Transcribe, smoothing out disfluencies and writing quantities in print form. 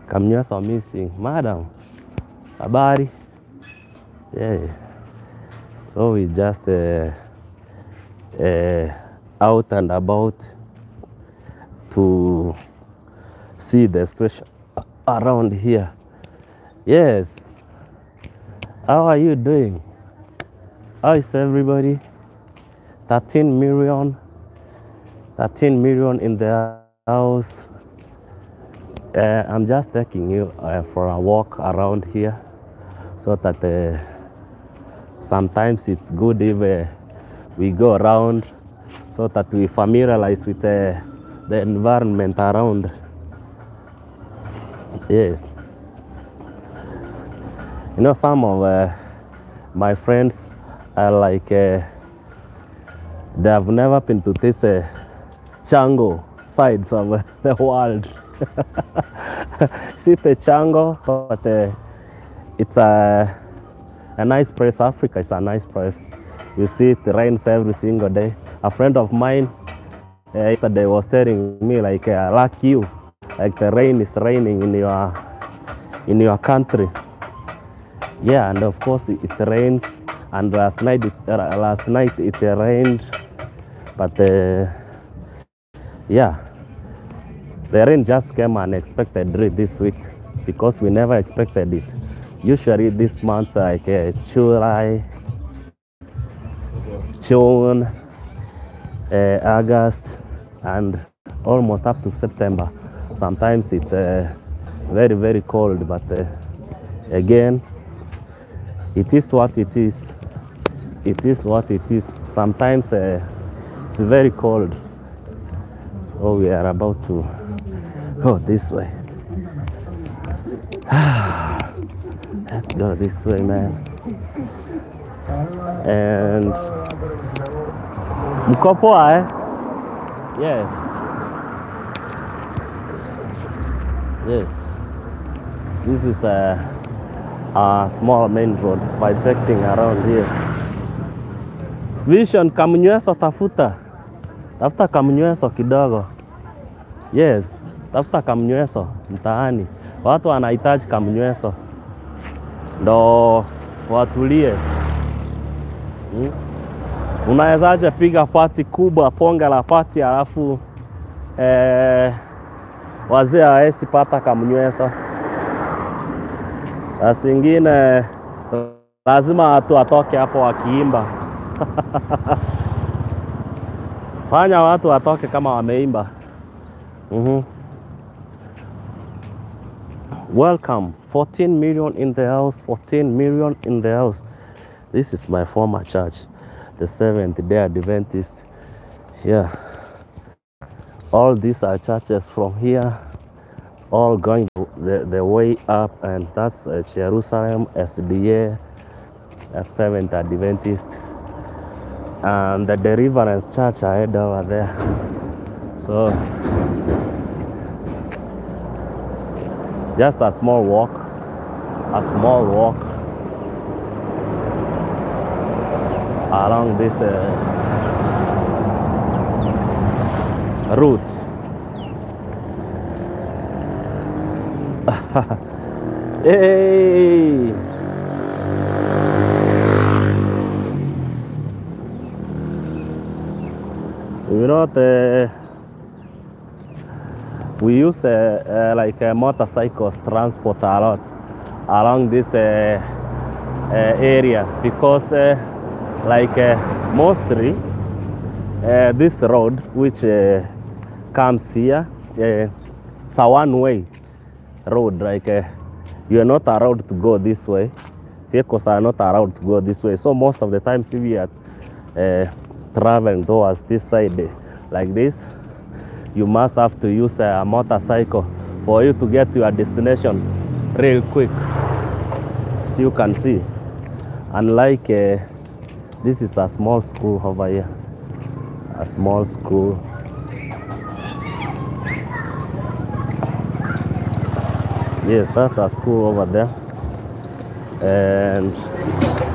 Kamnyweso missing. Madam, habari? Yeah. So we just out and about to see the situation around here. Yes. How are you doing? How is everybody? 13 million. 13 million in the house. I'm just taking you for a walk around here so that sometimes it's good if we go around so that we familiarize with the environment around. Yes. You know, some of my friends are like, they have never been to this jungle sides of the world. See the jungle, but it's a nice place. Africa is a nice place. You see it rains every single day. A friend of mine yesterday was telling me like, like you, like the rain is raining in your country. Yeah, and of course it rains. And last night it rained, but yeah, the rain just came unexpectedly this week because we never expected it. Usually this month like July, June, August, and almost up to September. Sometimes it's very, very cold, but again, it is what it is. It is what it is. Sometimes it's very cold. So we are about to go this way. Let's go this way, man. And Mkopoa, eh? Yes. Yes. This is a small main road bisecting around here. Vision, kamnyweso tafuta. Tafuta kamnyweso kidogo. Yes, tafuta kamnyweso mtaani. Watu wanahitaji kamnyweso ndo watulie. Unawezaje piga pati kubwa, ponge la pati, alafu wazee hawezi pata kamnyweso? Saa zingine lazima watu watoke hapo wakiimba. Fanya watu watoke kama wameimba. Welcome. 14 million in the house. 14 million in the house. This is my former church, the Seventh-day Adventist. Yeah. All these are churches from here, all going the way up, and that's Jerusalem SDA, a Seventh Adventist, and the Deliverance Church ahead over there. So just a small walk along this route. Hey! You know, we use like motorcycles transport a lot along this area because like mostly this road which comes here, it's a one-way road. Like you are not allowed to go this way. Vehicles are not allowed to go this way. So most of the times if we are traveling towards this side like this, you must have to use a motorcycle for you to get to your destination real quick. As you can see, unlike this is a small school over here, a small school. Yes, that's a school over there, and